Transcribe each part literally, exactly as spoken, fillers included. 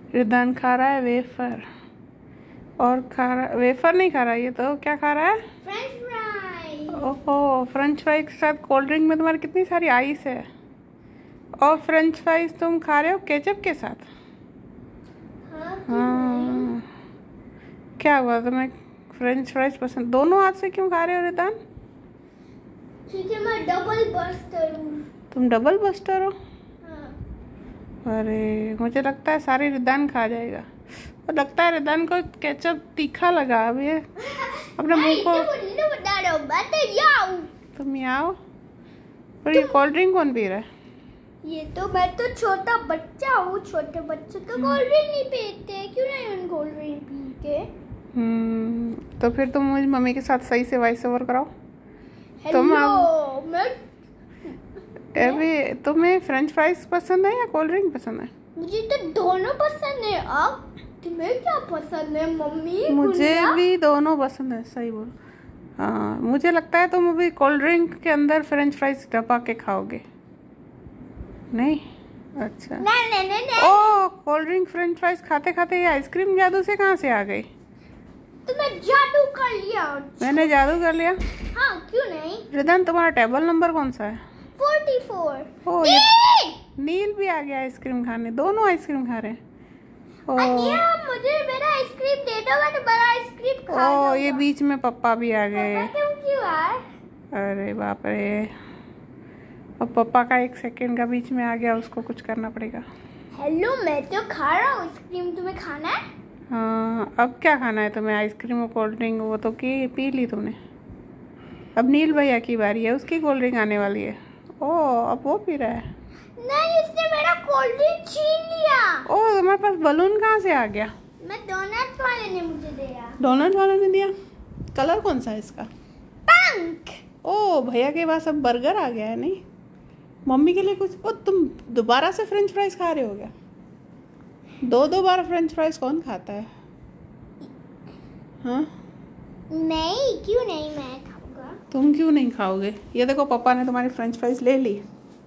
रिदान खा रहा है वेफर और खा रहा वेफर नहीं खा रहा है, ये तो क्या खा रहा है? French fry. ओहो, फ्रेंच फ्राई के साथ कोल्ड ड्रिंक में तुम्हारी कितनी सारी आइस है। और फ्रेंच फ्राइज तुम खा रहे हो केचप के साथ? हाँ, हाँ, क्या हुआ तुम्हें फ्रेंच फ्राइज पसंद? दोनों हाथ से क्यों खा रहे हो रिदान? क्योंकि मैं डबल बस्टर हूँ। तुम डबल बस्टर हो? हाँ। अरे मुझे लगता है सारी रिदान खा जाएगा। और लगता है रिदान को केचप तीखा लगा। अब ये अपने मुंह को तुम आओ। पर ये कोल्ड ड्रिंक कौन पी रहा है? ये तो मैं तो छोटा बच्चा हूँ, छोटे बच्चे तो कोल्ड ड्रिंक नहीं पीते। क्यों नहीं उन कोल्ड ड्रिंक पी के? हम्म तो फिर तुम मुझे मम्मी के साथ सही से वॉइस ओवर कराओ। तुम मैं अभी तुम्हें फ्रेंच फ्राइज पसंद है या कोल्ड ड्रिंक पसंद है? मुझे तो दोनों पसंद है। अब तुम्हें क्या पसंद है मम्मी? मुझे भी दोनों पसंद है। सही बोल। हाँ, मुझे लगता है तुम अभी कोल्ड ड्रिंक के अंदर फ्रेंच फ्राइज डपा के खाओगे। नहीं? अच्छा। नहीं नहीं नहीं नहीं। ओह, कोल्ड ड्रिंक फ्रेंच फ्राइज खाते खाते ये आइसक्रीम जादू से कहाँ से आ गई? तुमने जादू कर लिया। मैंने जादू कर लिया? हाँ, क्यों नहीं? रिदान, तुम्हारा टेबल नंबर कौन सा है? Forty four. ओह, ये नील भी आ गया आइसक्रीम खाने। दोनों आइसक्रीम खा रहे हैं। अनिया, मुझे मेरा आइसक्रीम दे दो, मैं बड़ा आइसक्रीम खा लूंगा। ओह, ये बीच में पप्पा भी आ गए। पापा तुम क्यों आए? अरे बाप रे, अब पप्पा का एक सेकंड का बीच में आ गया, उसको कुछ करना पड़ेगा। हेलो, मैं तो खा रहा हूँ आइसक्रीम, तुम्हें खाना है? हाँ, अब क्या खाना है तुम्हें? आइसक्रीम और कोल्ड ड्रिंक वो तो की पी ली तुमने। अब नील भैया की बारी है, उसकी कोल्ड ड्रिंक आने वाली है। ओह, अब वो पी रहा है। नहीं, इसने मेरा कोल्ड ड्रिंक छीन लिया। ओह, तुम्हारे पास बलून कहाँ से आ गया? मैं डोनट वाले ने मुझे दिया। डोनट वाले ने दिया? कलर कौन सा है इसका? पिंक। ओह, भैया के पास अब बर्गर आ गया है। नहीं, मम्मी के लिए कुछ। ओ, तुम दोबारा से फ्रेंच फ्राइज खा रहे हो क्या? दो दो बार फ्रेंच फ्राइज कौन खाता है? हाँ, नहीं, क्यों नहीं, मैं खाऊंगा। तुम क्यों नहीं खाओगे? ये देखो, पापा ने तुम्हारी फ्रेंच फ्राइज ले ली।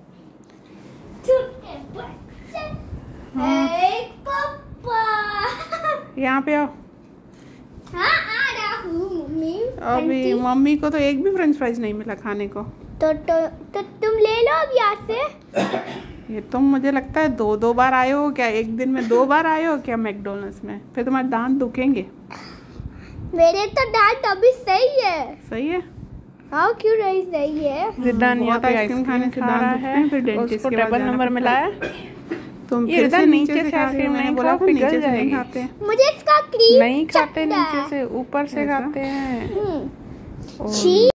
हाँ। एक पापा। यहाँ पे आओ। हाँ, आ रहा हूँ मम्मी। अभी मम्मी को तो एक भी फ्रेंच फ्राइज नहीं मिला खाने को। तो तो, तो तुम ले लो अब यहाँ से। ये तुम, मुझे लगता है दो दो बार आए हो क्या? एक दिन में दो बार आए हो क्या मैकडोनल्ड्स में? फिर तुम्हारे दांत दुखेंगे। मेरे तो दांत अभी सही है। सही है? हाँ, क्यों नहीं सही है? रिदान यहाँ पे आइसक्रीम खाने से दांत दुखते हैं, फिर डेंटिस्ट के पास टेबल नंबर मिला है। तुम ये रिदान नीचे से आइसक्रीम नहीं बोला, पिघल जाएगी। मुझे इसका क्रीम नहीं खाते, नीचे से ऊपर से खाते हैं। छी।